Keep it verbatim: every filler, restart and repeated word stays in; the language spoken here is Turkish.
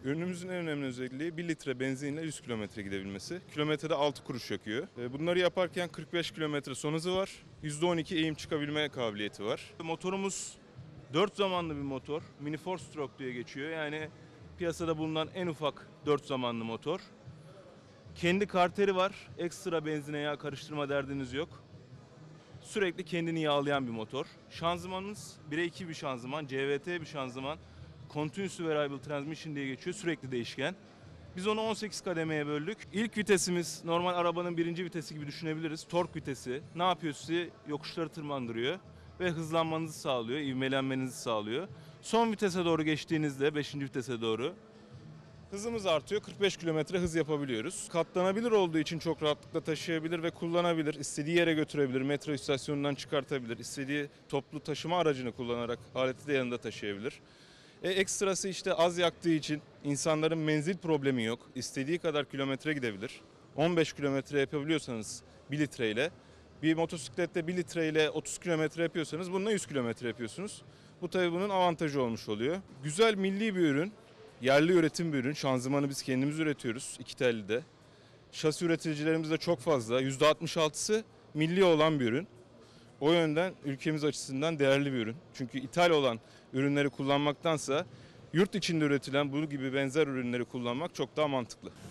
Ürünümüzün en önemli özelliği bir litre benzinle yüz kilometre gidebilmesi. Kilometrede altı kuruş yakıyor. Bunları yaparken kırk beş kilometre son hızı var. yüzde on iki eğim çıkabilme kabiliyeti var. Motorumuz dört zamanlı bir motor. Mini four stroke diye geçiyor. Yani piyasada bulunan en ufak dört zamanlı motor. Kendi karteri var. Ekstra benzine yağ karıştırma derdiniz yok. Sürekli kendini yağlayan bir motor. Şanzımanımız bire iki bir şanzıman, C V T bir şanzıman. Continuous Variable Transmission diye geçiyor. Sürekli değişken. Biz onu on sekiz kademeye böldük. İlk vitesimiz normal arabanın birinci vitesi gibi düşünebiliriz. Tork vitesi. Ne yapıyor sizi? Yokuşları tırmandırıyor ve hızlanmanızı sağlıyor, ivmelenmenizi sağlıyor. Son vitese doğru geçtiğinizde, beşinci vitese doğru hızımız artıyor. kırk beş kilometre hız yapabiliyoruz. Katlanabilir olduğu için çok rahatlıkla taşıyabilir ve kullanabilir. İstediği yere götürebilir. Metro istasyonundan çıkartabilir. İstediği toplu taşıma aracını kullanarak aleti de yanında taşıyabilir. E, ekstrası işte az yaktığı için insanların menzil problemi yok. İstediği kadar kilometre gidebilir. on beş kilometre yapabiliyorsanız bir litreyle, bir motosiklette bir litreyle otuz kilometre yapıyorsanız bununla yüz kilometre yapıyorsunuz. Bu tabii bunun avantajı olmuş oluyor. Güzel milli bir ürün. Yerli üretim bir ürün. Şanzımanı biz kendimiz üretiyoruz iki telli. Şasi üreticilerimiz de çok fazla. yüzde altmış altısı milli olan bir ürün. O yönden ülkemiz açısından değerli bir ürün. Çünkü ithal olan ürünleri kullanmaktansa yurt içinde üretilen bu gibi benzer ürünleri kullanmak çok daha mantıklı.